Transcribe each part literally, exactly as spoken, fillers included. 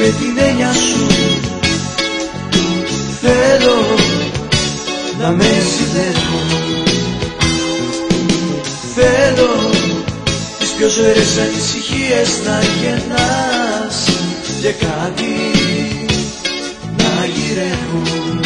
με την έννοια σου. Θέλω να με ζηλεύω. Θέλω τις πιο ζωηρές ανησυχίες να γεννάς και κάτι να γυρεύουν.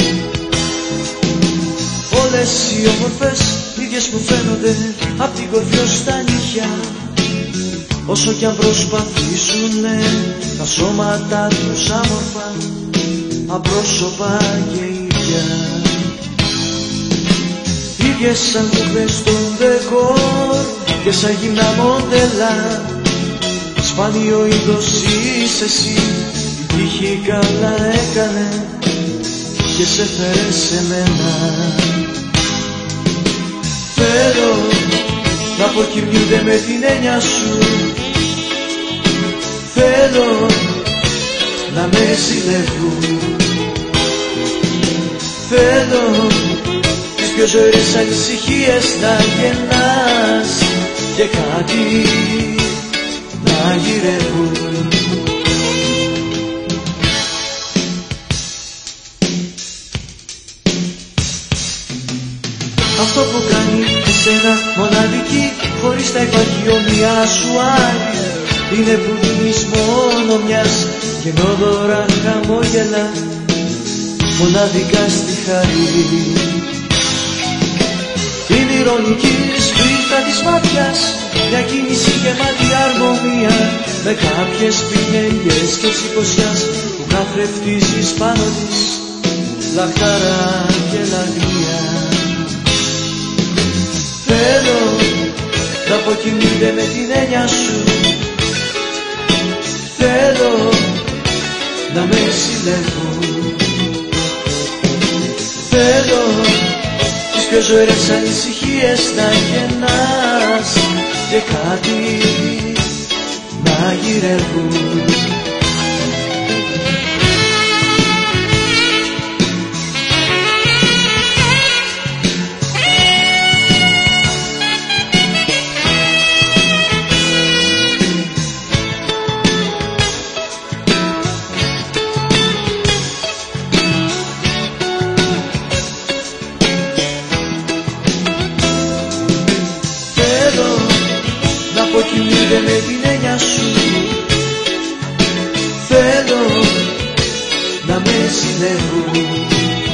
Όλες οι όμορφες ίδιες που φαίνονται απ' την κορφή ως τα νύχια, όσο κι αν προσπαθήσουνε τα σώματα τους άμορφα, απρόσωπα και ίδια. Ίδιες σαν κουκλές στον δεκόρ και σαν γυμνά μοντέλα, σπάνιο είδος είσαι εσύ, η τύχη καλά έκανε και σε φέρε σε μένα. Θέλω να αποκοιμιούνται με την έννοια σου. Θέλω να με ζηλεύουν. Θέλω τις πιο ζωηρές ανησυχίες να γεννάς και κάτι να γυρεύουν. Αυτό που κάνει εσένα μοναδική, χωρίς να υπάρχει ομοιά σου άλλη, είναι που δίνεις μόνο μιας γεννόδωρα χαμόγελα, μοναδικά στη χαρή. Την ηρωνική σπίθα της μάτιας, μια κίνηση γεμάτη αρμονία, με κάποιες πινελιές και σηκωσιάς που καθρεφτίζεις πάνω της, λαχτάρα και λαγνία. Θέλω να αποκοιμούνται με την έννοια σου. Θέλω να με ζηλεύουν. Θέλω τις πιο ζωηρές ανησυχίες να γεννάς και κάτι να γυρεύουν. Αποκοιμούνται με την έννοια σου. Θέλω να με ζηλεύουν.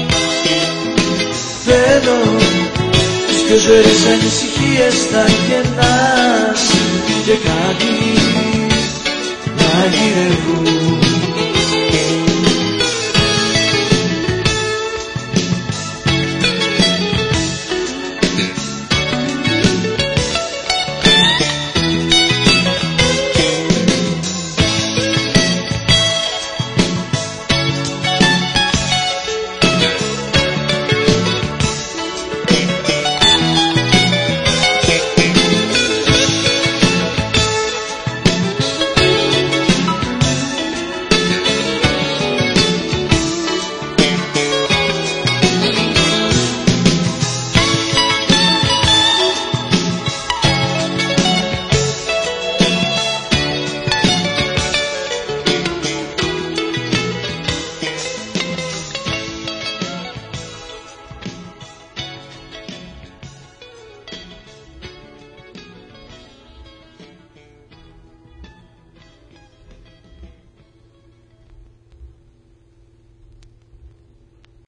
Θέλω τις πιο ζωηρές ανησυχίες να γεννάς και κάτι να γυρεύουν.